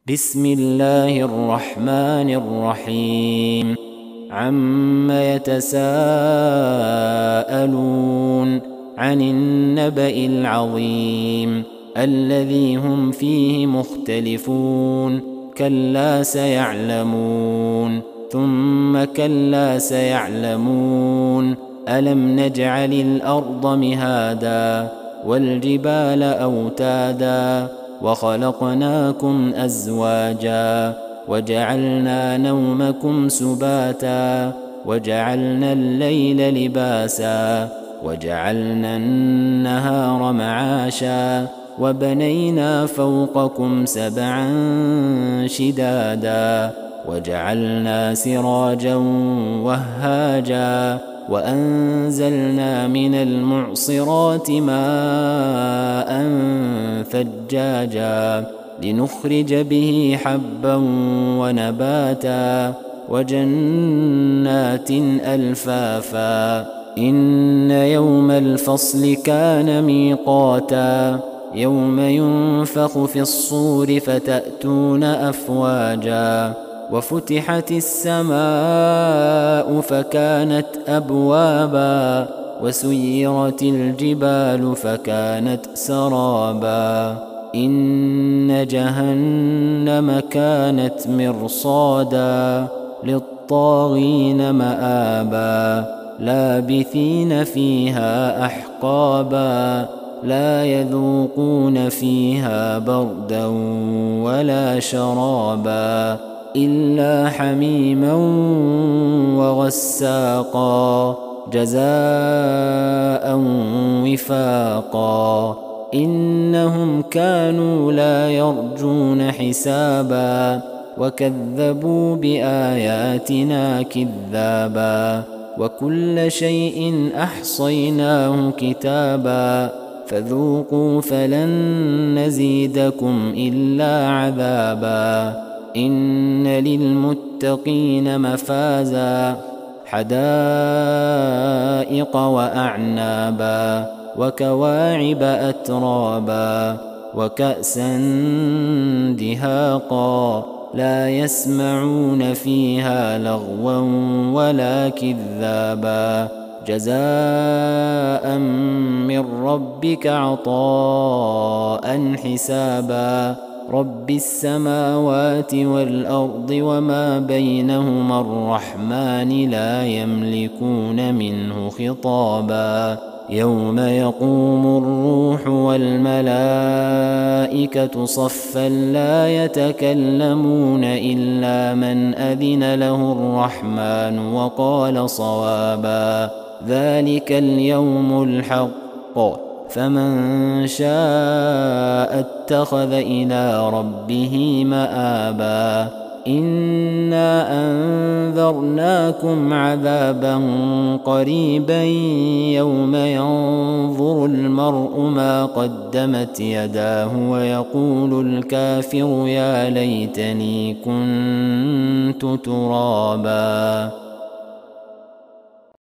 بسم الله الرحمن الرحيم عم يتساءلون عن النبأ العظيم الذي هم فيه مختلفون كلا سيعلمون ثم كلا سيعلمون ألم نجعل الأرض مهادا والجبال أوتادا وخلقناكم أزواجا وجعلنا نومكم سباتا وجعلنا الليل لباسا وجعلنا النهار معاشا وبنينا فوقكم سبعا شدادا وجعلنا سراجا وهاجا وأنزلنا من المعصرات ماء ثجاجا لنخرج به حبا ونباتا وجنات ألفافا إن يوم الفصل كان ميقاتا يوم ينفخ في الصور فتأتون أفواجا وفتحت السماء فكانت أبوابا وسيرت الجبال فكانت سرابا إن جهنم كانت مرصادا للطاغين مآبا لابثين فيها أحقابا لا يذوقون فيها بردا ولا شرابا إلا حميما وغساقا جزاء وفاقا إنهم كانوا لا يرجون حسابا وكذبوا بآياتنا كذابا وكل شيء أحصيناه كتابا فذوقوا فلن نزيدكم إلا عذابا إن للمتقين مفازا حدائق وأعنابا وكواعب أترابا وكأسا دهاقا لا يسمعون فيها لغوا ولا كذابا جزاء من ربك عطاء حسابا رب السماوات والأرض وما بينهما الرحمن لا يملكون منه خطابا يوم يقوم الروح والملائكة صفا لا يتكلمون إلا من أذن له الرحمن وقال صوابا ذلك اليوم الحق فمن شاء اتخذ إلى ربه مآبا إنا أنذرناكم عذابا قريبا يوم ينظر المرء ما قدمت يداه ويقول الكافر يا ليتني كنت ترابا.